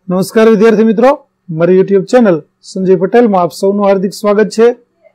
નમસ્કાર વિદ્યાર્થી મિત્રો, મારી યુટ્યુબ ચેનલ સંજય પટેલમાં આપ સૌનું હાર્દિક સ્વાગત છે.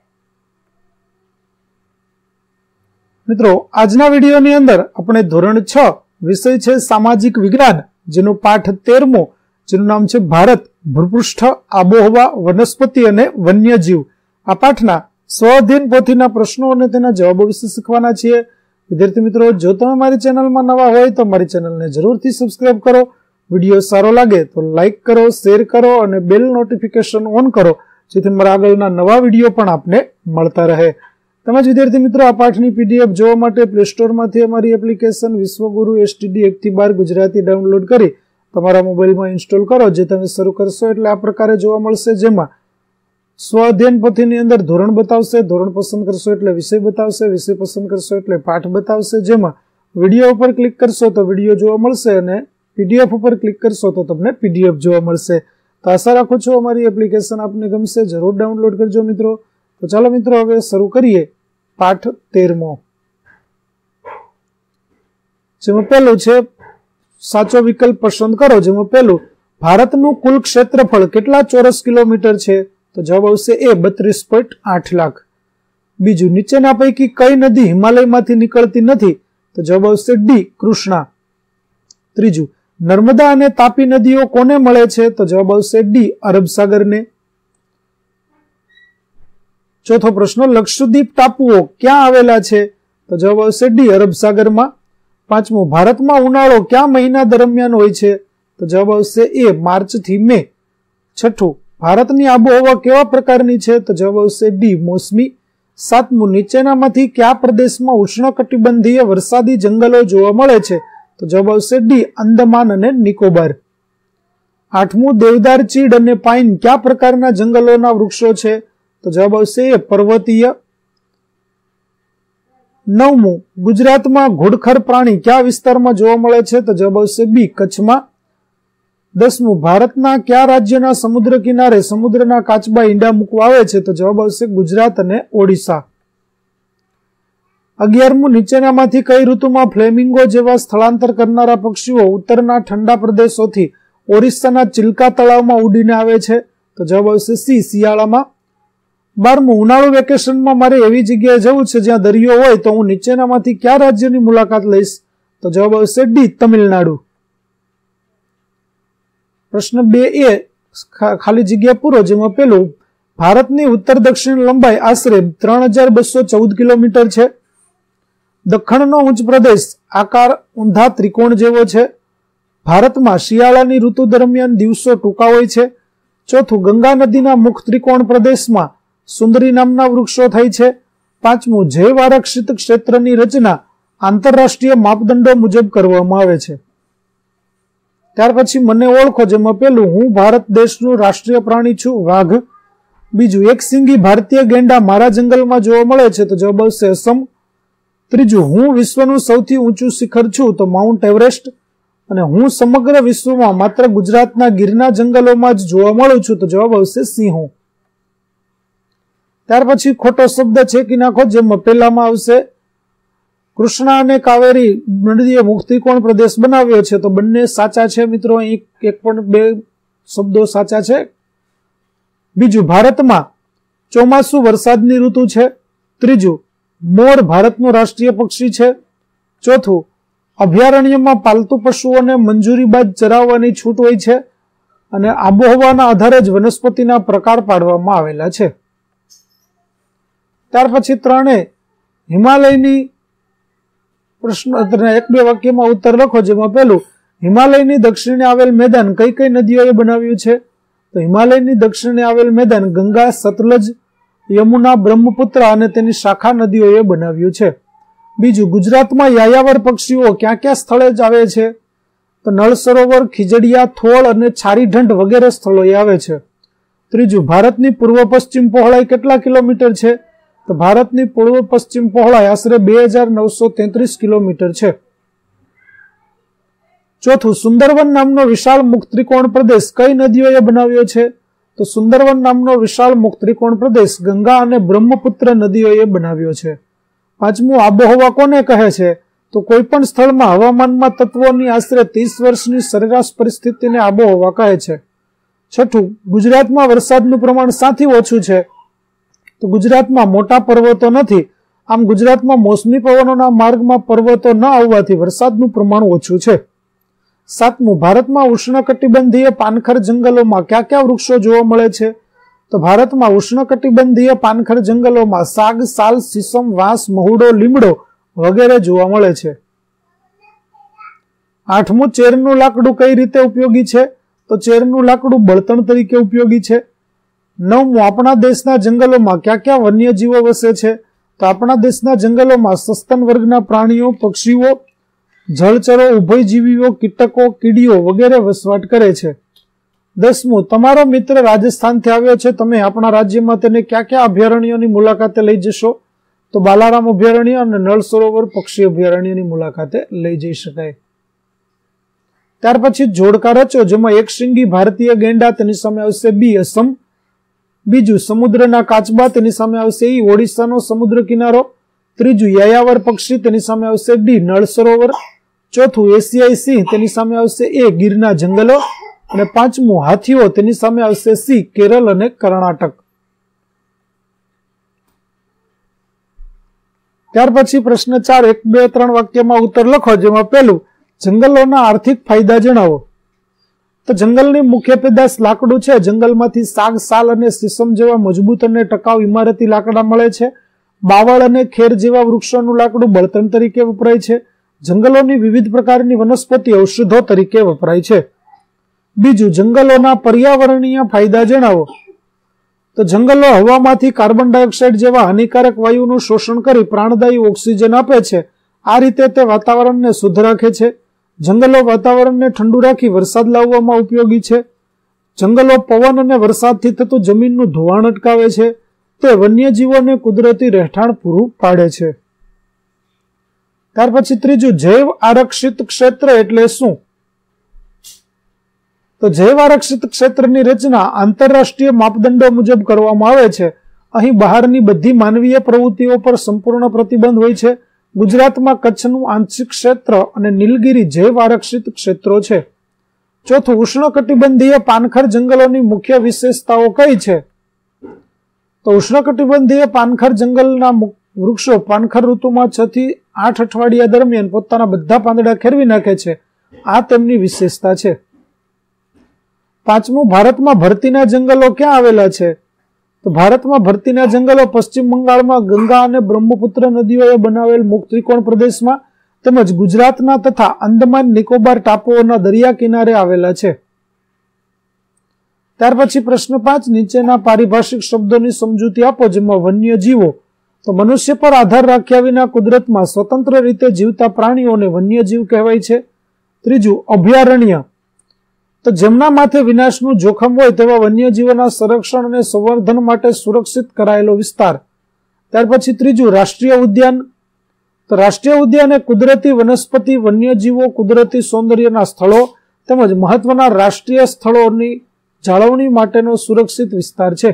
મિત્રો, આજના વિડીયોની અંદર આપણે ધોરણ 6 વિષય છે સામાજિક વિજ્ઞાન, જેનો પાઠ 13મો, જેનું નામ છે ભારત, ભૂપૃષ્ઠ, આબોહવા, વનસ્પતિ અને વન્યજીવ. આ પાઠના સ્વઅધ્યયન પોથીના પ્રશ્નો અને તેના જવાબો વિશે શીખવાના છીએ. વિદ્યાર્થી મિત્રો, જો તમે મારી ચેનલમાં નવા હોય તો મારી ચેનલને જરૂરથી સબસ્ક્રાઇબ કરો. વિડીયો સારો લાગે તો લાઇક કરો, શેર કરો અને બેલ નોટિફિકેશન ઓન કરો, જેથી મારા આગળના નવા વિડીયો પણ આપને મળતા રહે. તેમજ વિદ્યાર્થી મિત્રો, આ પાઠની પીડીએફ જોવા માટે પ્લે સ્ટોરમાંથી અમારી એપ્લિકેશન વિશ્વગુરુ STD 1 થી 12 ગુજરાતી ડાઉનલોડ કરી તમારા મોબાઈલમાં ઇન્સ્ટોલ કરો. જે તમે શરૂ કરશો એટલે આ પ્રકારે જોવા મળશે, જેમાં સ્વઅધ્યયન પોથીની અંદર ધોરણ બતાવશે, ધોરણ પસંદ કરશો એટલે વિષય બતાવશે, વિષય પસંદ કરશો એટલે પાઠ બતાવશે. જેમાં વિડીયો ઉપર ક્લિક કરશો તો વિડીયો જોવા મળશે અને પીડીએફ ઉપર ક્લિક કરશો તો તમને પીડીએફ જોવા મળશે. તો આશા રાખું છું અમારી એપ્લિકેશન આપને ગમશે. જરૂર ડાઉનલોડ કરજો મિત્રો. તો ચાલો મિત્રો, હવે શરૂ કરીએ પાઠ 13મો, જેમાં પહેલું છે સાચો વિકલ્પ પસંદ કરો. જેમાં પહેલું, ભારતનું કુલ ક્ષેત્રફળ કેટલા ચોરસ કિલોમીટર છે? તો જવાબ આવશે A, 32.8 લાખ. બીજું, નીચેના પૈકી કઈ નદી હિમાલયમાંથી નીકળતી નથી? તો જવાબ આવશે D, કૃષ્ણા. ત્રીજું, નર્મદા અને તાપી નદીઓ કોને મળે છે? તો જવાબ આવશે D, અરબ સાગરને. ચોથો પ્રશ્ન, લક્ષદ્વીપ ટાપુઓ ક્યાં આવેલા છે? તો જવાબ આવશે D, અરબ સાગરમાં. પાંચમું, ભારતમાં ઉનાળો કયા મહિના દરમિયાન હોય છે? તો જવાબ આવશે A, માર્ચ થી મે. છઠ્ઠું, ભારતની આબોહવા કેવા પ્રકારની છે? તો જવાબ આવશે D, મોસમી. સાતમું, નીચેનામાંથી કયા પ્રદેશમાં ઉષ્ણકટિબંધીય વરસાદી જંગલો જોવા મળે છે? તો જવાબ આવશે D, અંદમાન અને નિકોબાર. આઠમું, દેવદાર, ચીડ અને પાઇન કયા પ્રકારના જંગલોના વૃક્ષો છે? તો જવાબ આવશે A, પર્વતીય. નવમું, ગુજરાતમાં ઘોડખર પ્રાણી કયા વિસ્તારમાં જોવા મળે છે? તો જવાબ આવશે B, કચ્છમાં. 10મું, ભારતના કયા રાજ્યના સમુદ્ર કિનારે સમુદ્રના કાચબા ઈંડા મૂકવા આવે છે? તો જવાબ આવશે ગુજરાત અને ઓડિશા. 11મું, નીચેનામાંથી કઈ ઋતુમાં ફ્લેમિંગો જેવા સ્થળાંતર કરનારા પક્ષીઓ ઉત્તરના ઠંડા પ્રદેશોથી ઓરિસ્સાના ચિલ્કા તળાવમાં ઉડીને આવે છે? તો જવાબ આવશે C, શિયાળામાં. 12મું, ઉનાળુ વેકેશનમાં મારે એવી જગ્યાએ જવું છે જ્યાં દરિયો હોય, તો હું નીચેનામાંથી કયા રાજ્યની મુલાકાત લઈશ? તો જવાબ આવશે D, તમિલનાડુ. પ્રશ્ન 2A, ખાલી જગ્યા પૂરો. જેમાં પેલું, ભારતની ઉત્તર દક્ષિણ લંબાઈ આશરે 3214 કિલોમીટર છે. દખણનો ઉચ્ચ પ્રદેશ આકાર ઊંધા ત્રિકોણ જેવો છે. ભારતમાં શિયાળાની ઋતુ દરમિયાન દિવસો ટૂંકા હોય છે. ચોથું, ગંગા નદીના મુખ ત્રિકોણ પ્રદેશમાં સુંદરી નામના વૃક્ષો થાય છે. પાંચમું, જૈવ આરક્ષિત ક્ષેત્રની રચના આંતરરાષ્ટ્રીય માપદંડો મુજબ કરવામાં આવે છે. ત્યાર પછી મને ઓળખો. જેમાં પેલું, હું ભારત દેશનું રાષ્ટ્રીય પ્રાણી છું, વાઘ. બીજું, એક સિંગી ભારતીય ગેંડા મારા જંગલમાં જોવા મળે છે? તો જવાબ આવશે અસમ. ત્રીજું, હું વિશ્વનું સૌથી ઊંચું શિખર છું, તો માઉન્ટ એવરેસ્ટ. અને હું સમગ્ર વિશ્વમાં માત્ર ગુજરાતના ગીરના જંગલોમાં જ જોવા મળું છું? તો જવાબ આવશે સિંહો. ત્યાર પછી ખોટો શબ્દ છેકી નાખો. જેમાં પહેલામાં આવશે, કૃષ્ણા અને કાવેરી નદીએ મુખ ત્રિકોણ પ્રદેશ બનાવ્યો છે. તો બંને સાચા છે મિત્રો, અહીં એક પણ બે શબ્દો સાચા છે. બીજું, ભારતમાં ચોમાસું વરસાદની ઋતુ છે. ત્રીજું, મોર ભારતનું રાષ્ટ્રીય પક્ષી છે. ચોથું, અભયારણ્યમાં પાલતુ પશુઓને મંજૂરી બાદ ચરાવવાની છૂટ હોય છે. અને આબોહવાના આધારે જ વનસ્પતિના પ્રકાર પાડવામાં આવેલા છે. ત્યાર પછી 3 હિમાલયની પ્રશ્ન 1-2 વાક્યમાં ઉત્તર લખો. જેમાં પહેલું, હિમાલયની દક્ષિણે આવેલ મેદાન કઈ કઈ નદીઓએ બનાવ્યું છે? તો હિમાલયની દક્ષિણે આવેલ મેદાન ગંગા, સતલજ, યમુના, બ્રહ્મપુત્ર અને તેની શાખા નદીઓએ બનાવ્યું છે. બીજું, ગુજરાતમાં યાયાવર પક્ષીઓ ક્યાં ક્યાં સ્થળે જ આવે છે? તો નળ સરોવર, ખીજડીયા, થોળ અને છારીઢંઢ વગેરે સ્થળોએ આવે છે. ત્રીજું, ભારતની પૂર્વ પશ્ચિમ પહોળાઈ કેટલા કિલોમીટર છે? તો ભારતની પૂર્વ પશ્ચિમ પહોળાઈ આશરે 2933 કિલોમીટર છે. ચોથું, સુંદરવન નામનો વિશાળ મુખ ત્રિકોણ પ્રદેશ કઈ નદીઓએ બનાવ્યો છે? તો સુંદરવન નામનો વિશાળ મુખ ત્રિકોણ પ્રદેશ ગંગા અને બ્રહ્મપુત્ર નદીઓએ બનાવ્યો છે. પાંચમું, આબોહવા કોને કહે છે? તો કોઈ પણ સ્થળમાં હવામાનમાં તત્વોની આશરે 30 વર્ષની સરેરાશ પરિસ્થિતિને આબોહવા કહે છે. છઠ્ઠું, ગુજરાતમાં વરસાદનું પ્રમાણ શાથી ઓછું છે? તો ગુજરાતમાં મોટા પર્વતો નથી, આમ ગુજરાતમાં મોસમી પવનોના માર્ગમાં પર્વતો ન આવવાથી વરસાદનું પ્રમાણ ઓછું છે. સાતમું, ભારતમાં ઉષ્ણકટિબંધીય પાનખર જંગલોમાં કયા કયા વૃક્ષો જોવા મળે છે? તો ભારતમાં ઉષ્ણકટિબંધીય પાનખર જંગલોમાં સાગ, સાલ, સીસમ, વાંસ, મહુડો, લીમડો વગેરે જોવા મળે છે. આઠમું, ચેરનું લાકડું કઈ રીતે ઉપયોગી છે? તો ચેરનું લાકડું બળતણ તરીકે ઉપયોગી છે. નવમું, આપણા દેશના જંગલોમાં કયા કયા વન્યજીવો વસે છે? તો આપણા દેશના જંગલોમાં સસ્તન વર્ગના પ્રાણીઓ, પક્ષીઓ, જળચરો, ઉભયજીવીઓ, કીટકો, કીડીઓ વગેરે વસવાટ કરે છે. 10મું, તમારો મિત્ર રાજસ્થાનથી આવ્યો છે, તમે આપણા રાજ્યમાં તેને કયા કયા અભયારણ્યોની મુલાકાતે લઈ જશો? તો બાલારામ અભયારણ્ય અને નળ સરોવર પક્ષી અભયારણ્યની મુલાકાતે લઈ જઈ શકાય. ત્યાર પછી જોડકા રચો, જેમાં એક શીંગી ભારતીય ગેંડા, તેની સામે આવશે બી, અસમ. બીજું, સમુદ્રના કાચબા, તેની સામે આવશે ઈ, ઓડિશાનો સમુદ્ર કિનારો. ત્રીજું, યાયાવર પક્ષી, તેની સામે આવશે ડી, નળ સરોવર. ચોથું, એશિયાઈ સિંહ, તેની સામે આવશે એ, ગીરના જંગલો. અને પાંચમું, હાથીઓ, તેની સામે આવશે સી, કેરળ અને કર્ણાટક. ત્યાર પછી પ્રશ્ન 4, 1, 2, 3 વાક્યમાં ઉત્તર લખો, જેમાં પહેલું, જંગલોના આર્થિક ફાયદા જણાવો. તો જંગલની મુખ્ય પેદાશ લાકડું છે. જંગલમાંથી સાગ, સાલ અને સીસમ જેવા મજબૂત અને ટકાઉ ઇમારતી લાકડા મળે છે. બાવળ અને ખેર જેવા વૃક્ષોનું લાકડું બળતણ તરીકે વપરાય છે. જંગલોની વિવિધ પ્રકારની વનસ્પતિ ઔષધો તરીકે વપરાય છે. બીજું, જંગલોના પર્યાવરણીય ફાયદા જણાવો. તો જંગલો હવામાંથી કાર્બન ડાયોક્સાઇડ જેવા હાનિકારક વાયુનું શોષણ કરી પ્રાણદાયી ઓક્સિજન આપે છે. આ રીતે તે વાતાવરણને શુદ્ધ રાખે છે. જંગલો વાતાવરણને ઠંડુ રાખી વરસાદ લાવવામાં ઉપયોગી છે. જંગલો પવન અને વરસાદથી થતું જમીનનું ધોવાણ અટકાવે છે. તે વન્યજીવોને કુદરતી રહેઠાણ પૂરું પાડે છે. ત્યાર પછી ત્રીજું, જૈવ આરક્ષિત ક્ષેત્ર એટલે શું? તો જૈવ આરક્ષિત ક્ષેત્રની રચના આંતરરાષ્ટ્રીય માપદંડો મુજબ કરવામાં આવે છે. અહીં બહારની બધી માનવીય પ્રવૃત્તિઓ પર સંપૂર્ણ પ્રતિબંધ હોય છે. ગુજરાતમાં કચ્છનું આંશિક ક્ષેત્ર અને નીલગિરી જૈવ આરક્ષિત ક્ષેત્રો છે. ચોથું, ઉષ્ણકટિબંધીય પાનખર જંગલોની મુખ્ય વિશેષતાઓ કઈ છે? તો ઉષ્ણકટિબંધીય પાનખર જંગલના વૃક્ષો પાનખર ઋતુમાં 6 થી 8 અઠવાડિયા દરમિયાન પોતાના બધા પાંદડા ખેરવી નાખે છે. આ તેમની વિશેષતા છે. પાંચમું, ભારતમાં ભરતીના જંગલો ક્યાં આવેલા છે? તો ભારતમાં ભરતીના જંગલો પશ્ચિમ બંગાળમાં ગંગા અને બ્રહ્મપુત્ર નદીઓએ બનાવેલ મુક્ત ત્રિકોણ પ્રદેશમાં તેમજ ગુજરાતના તથા અંદમાન નિકોબાર ટાપુઓના દરિયા કિનારે આવેલા છે. ત્યાર પછી પ્રશ્ન 5, નીચેના પારિભાષિક શબ્દોની સમજૂતી આપો, જેમાં વન્યજીવો. તો મનુષ્ય પર આધાર રાખ્યા વિના કુદરતમાં સ્વતંત્ર રીતે જીવતા પ્રાણીઓને વન્યજીવ કહેવાય છે. ત્રીજું, અભયારણ્ય. તો જેમના માથે વિનાશનું જોખમ હોય તેવા વન્યજીવોના સંરક્ષણ અને સંવર્ધન માટે સુરક્ષિત કરાયેલો વિસ્તાર. ત્યાર પછી ત્રીજું, રાષ્ટ્રીય ઉદ્યાન. તો રાષ્ટ્રીય ઉદ્યાન એ કુદરતી વનસ્પતિ, વન્યજીવો, કુદરતી સૌંદર્યના સ્થળો તેમજ મહત્વના રાષ્ટ્રીય સ્થળોની જાળવણી માટેનો સુરક્ષિત વિસ્તાર છે.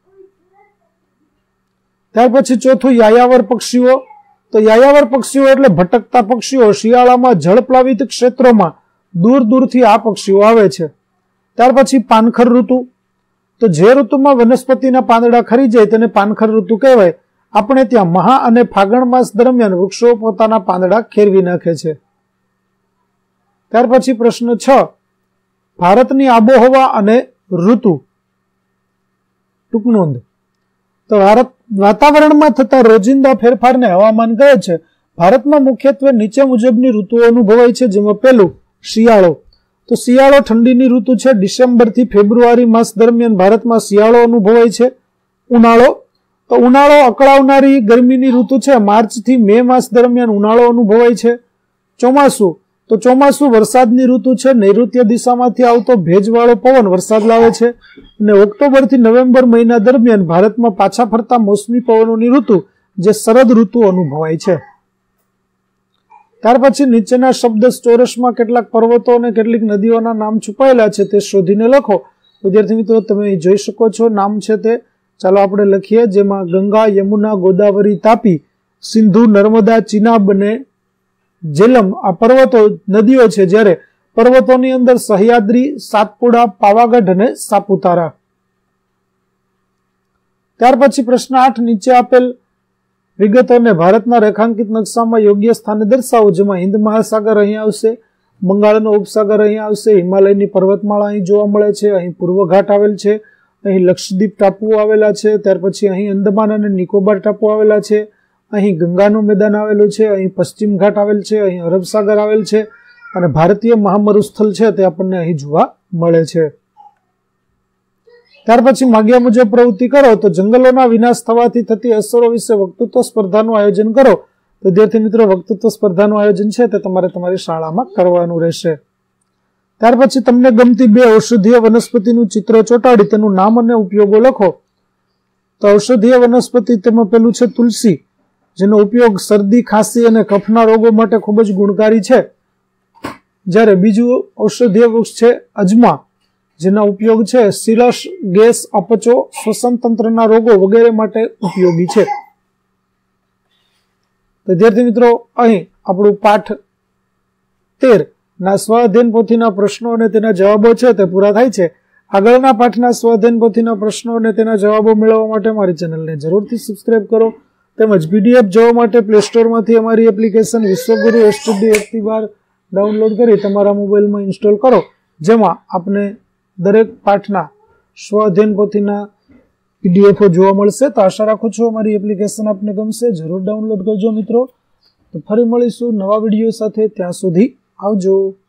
ત્યાર પછી ચોથું, યાયાવર પક્ષીઓ. તો યાયાવર પક્ષીઓ એટલે ભટકતા પક્ષીઓ. શિયાળામાં જળપ્લાવિત ક્ષેત્રોમાં દૂર દૂરથી આ પક્ષીઓ આવે છે. ત્યાર પછી પાનખર ઋતુ. તો જે ઋતુમાં વનસ્પતિના પાંદડા ખરી જાય તેને પાનખર ઋતુ કહેવાય. આપણે ત્યાં મહા અને ફાગણ માસ દરમિયાન વૃક્ષો પોતાના પાંદડા ખેરવી નાખે છે. ત્યાર પછી પ્રશ્ન 6, ભારતની આબોહવા અને ઋતુ. ટૂંક નોંધ. તો વાતાવરણમાં થતા રોજિંદા ફેરફારને હવામાન કહે છે. ભારતમાં મુખ્યત્વે નીચે મુજબની ઋતુઓ અનુભવાય છે, જેમાં પહેલું, શિયાળો. તો શિયાળો ઠંડીની ઋતુ છે. ડિસેમ્બર થી ફેબ્રુઆરી માસ દરમિયાન ભારતમાં શિયાળો અનુભવાય છે. ઉનાળો. તો ઉનાળો અકળાવનારી ગરમીની ઋતુ છે. માર્ચ થી મે માસ દરમિયાન ઉનાળો અનુભવાય છે. ચોમાસું. તો ચોમાસું વરસાદની ઋતુ છે. નૈઋત્ય દિશામાંથી આવતો ભેજવાળો પવન વરસાદ લાવે છે. અને ઓક્ટોબર થી નવેમ્બર મહિના દરમિયાન ભારતમાં પાછા ફરતા મોસમી પવનોની ઋતુ, જે શરદ ઋતુ અનુભવાય છે. ત્યાર પછી નીચેના શબ્દ ચોરસમાં કેટલાક પર્વતો અને કેટલીક નદીઓના નામ છુપાયેલા છે તે શોધીને લખો. વિદ્યાર્થી મિત્રો, તમે જોઈ શકો છો નામ છે તે. ચાલો આપણે લખીએ, જેમાં ગંગા, યમુના, ગોદાવરી, તાપી, સિંધુ, નર્મદા, ચિનાબ અને જેલમ આ પર્વતો નદીઓ છે, જ્યારે પર્વતોની અંદર સહ્યાદ્રી, સાતપુડા, પાવાગઢ અને સાપુતારા. ત્યાર પછી પ્રશ્ન 8, નીચે આપેલ વિગતોને ભારતના રેખાંકિત નકશામાં યોગ્ય સ્થાને દર્શાવો, જેમાં હિન્દ મહાસાગર અહીંયા આવશે, બંગાળનો ઉપસાગર અહીંયા આવશે, હિમાલયની પર્વતમાળા અહીં જોવા મળે છે, અહીં પૂર્વ ઘાટ આવેલ છે, અહીં લક્ષદ્વીપ ટાપુઓ આવેલા છે, ત્યાર પછી અહીં અંદમાન અને નિકોબાર ટાપુ આવેલા છે, અહીં ગંગાનું મેદાન આવેલું છે, અહીં પશ્ચિમ ઘાટ આવેલ છે, અહીં અરબ સાગર આવેલ છે અને ભારતીય મહામરુસ્થળ છે તે આપણને અહીં જોવા મળે છે. ત્યાર પછી માગ્યા મુજબ પ્રવૃત્તિ કરો, તો જંગલોના વિનાશ થવાથી થતી અસરો વિશે વક્તૃત્વ સ્પર્ધાનું આયોજન કરો. તો વિદ્યાર્થી મિત્રો, વક્તૃત્વ સ્પર્ધાનું આયોજન છે તે તમારે તમારી શાળામાં કરવાનું રહેશે. ત્યાર પછી તમને ગમતી 2 ઔષધીય વનસ્પતિનું ચિત્ર ચોંટાડી તેનું નામ અને ઉપયોગો લખો. તો ઔષધીય વનસ્પતિ તેમાં પેલું છે તુલસી, જેનો ઉપયોગ શરદી, ખાંસી અને કફના રોગો માટે ખૂબ જ ગુણકારી છે. જ્યારે બીજું ઔષધીય વૃક્ષ છે અજમા, જેના ઉપયોગ છે સિરસ, ગેસ, અપચો, શ્વસન તંત્રના રોગો વગેરે માટે ઉપયોગી છે. વિદ્યાર્થી મિત્રો, અહીં આપણું પાઠ 13 ના સ્વાધ્યાયન પોથીના પ્રશ્નો અને તેના જવાબો છે તે પૂરા થાય છે. આગળના પાઠના સ્વાધ્યાયન પોથીના પ્રશ્નો અને તેના જવાબો મેળવવા માટે મારી ચેનલને જરૂરથી સબસ્ક્રાઇબ કરો. તેમજ પીડીએફ જોવા માટે પ્લે સ્ટોરમાંથી અમારી એપ્લિકેશન વિશ્વગુરુ એસટીડી 1-12 ડાઉનલોડ કરી તમારા મોબાઈલમાં ઇન્સ્ટોલ કરો, જેમાં આપને દરેક પાઠના સ્વાધ્યાયન પોથીના પીડીએફો જોવા મળશે. તો આશા રાખું છું અમારી એપ્લિકેશન આપને ગમશે. જરૂર ડાઉનલોડ કરજો મિત્રો. તો ફરી મળીશું નવા વિડીયો સાથે. ત્યાં સુધી આવજો.